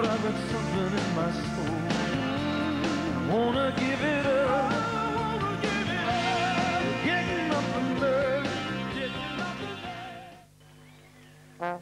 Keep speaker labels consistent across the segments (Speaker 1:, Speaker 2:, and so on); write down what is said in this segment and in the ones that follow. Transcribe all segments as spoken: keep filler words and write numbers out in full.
Speaker 1: I've got something in my soul. I wanna give it up. I wanna give it up. Getting up the nerve, getting up the nerve.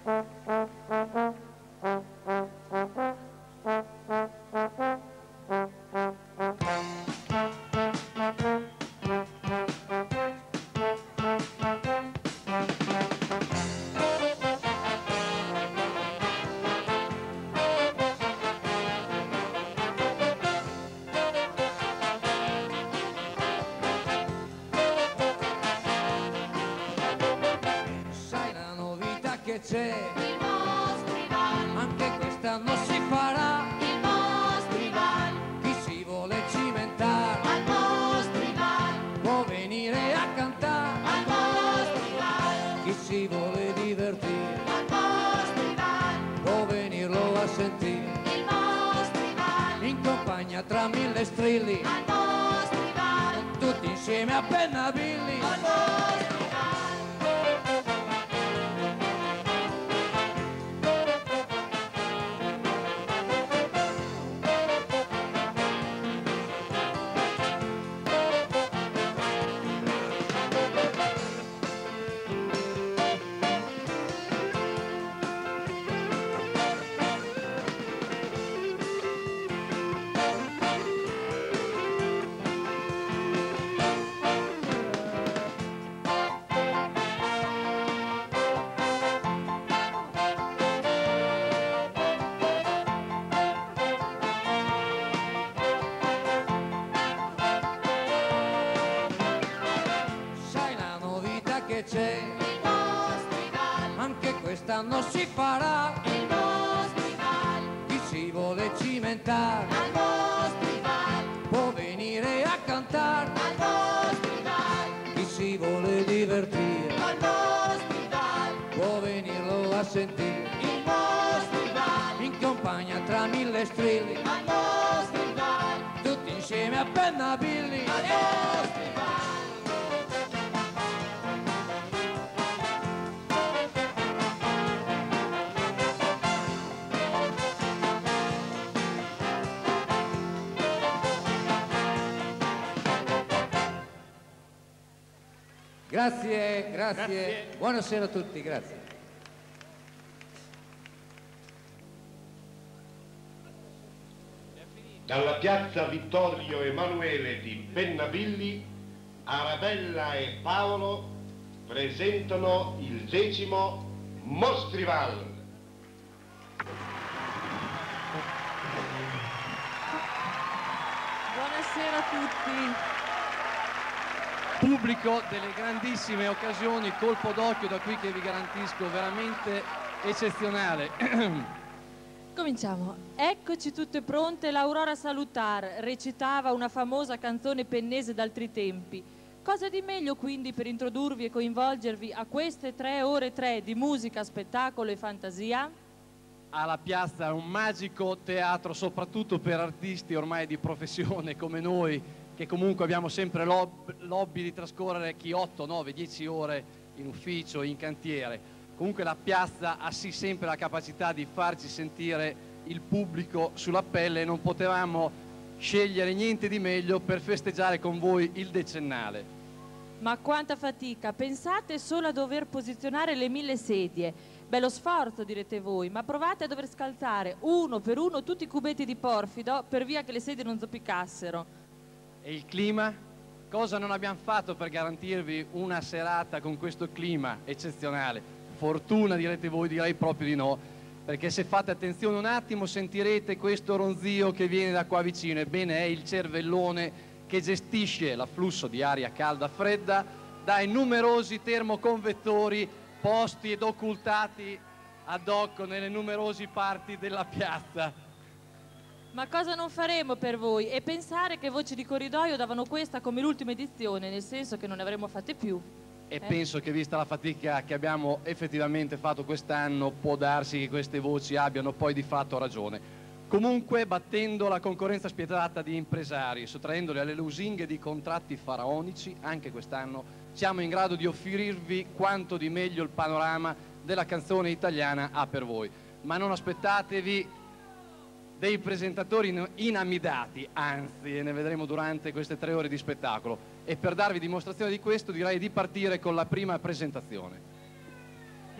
Speaker 2: C'è il Mostrival, anche quest'anno si farà il Mostrival. Chi si vuole cimentare al Mostrival può venire a cantare al Mostrival. Chi si vuole divertire al Mostrival può venirlo a sentire il Mostrival. In compagnia tra mille strilli al Mostrival, tutti insieme a Pennabilli al Mostrival. C'è il Mostrival, anche quest'anno si farà il Mostrival. Chi si vuole cimentare al Mostrival può venire a cantare al Mostrival. Chi si vuole divertire al Mostrival può venirlo a sentire il Mostrival. In compagnia tra mille strilli al Mostrival, tutti insieme a Pennabilli al Mostrival. Grazie, grazie, grazie. Buonasera a tutti, grazie.
Speaker 3: Dalla piazza Vittorio Emanuele di Pennabilli, Arabella e Paolo presentano il decimo Mostrival.
Speaker 4: Buonasera a tutti.
Speaker 5: Pubblico delle grandissime occasioni, colpo d'occhio da qui che vi garantisco veramente eccezionale.
Speaker 4: Cominciamo. Eccoci tutte pronte, l'Aurora Salutar recitava una famosa canzone pennese d'altri tempi. Cosa di meglio quindi per introdurvi e coinvolgervi a queste tre ore tre di musica, spettacolo e fantasia?
Speaker 5: Alla Piazza, un magico teatro soprattutto per artisti ormai di professione come noi, che comunque abbiamo sempre l'hobby di trascorrere chi otto, nove, dieci ore in ufficio, in cantiere. Comunque la Piazza ha sì sempre la capacità di farci sentire il pubblico sulla pelle e non potevamo scegliere niente di meglio per festeggiare con voi il decennale.
Speaker 4: Ma quanta fatica! Pensate solo a dover posizionare le mille sedie. Bello sforzo, direte voi, ma provate a dover scalzare uno per uno tutti i cubetti di porfido per via che le sedie non zoppicassero.
Speaker 5: E il clima? Cosa non abbiamo fatto per garantirvi una serata con questo clima eccezionale? Fortuna, direte voi, direi proprio di no, perché se fate attenzione un attimo sentirete questo ronzio che viene da qua vicino. Ebbene, è il cervellone che gestisce l'afflusso di aria calda fredda dai numerosi termoconvettori posti ed occultati ad hoc nelle numerose parti della piazza.
Speaker 4: Ma cosa non faremo per voi? E pensare che Voci di Corridoio davano questa come l'ultima edizione, nel senso che non ne avremo fatte più.
Speaker 5: E
Speaker 4: eh?
Speaker 5: penso che vista la fatica che abbiamo effettivamente fatto quest'anno può darsi che queste voci abbiano poi di fatto ragione. Comunque, battendo la concorrenza spietata di impresari, sottraendoli alle lusinghe di contratti faraonici, anche quest'anno siamo in grado di offrirvi quanto di meglio il panorama della canzone italiana ha per voi. Ma non aspettatevi dei presentatori in- inamidati, anzi, e ne vedremo durante queste tre ore di spettacolo. E per darvi dimostrazione di questo direi di partire con la prima presentazione.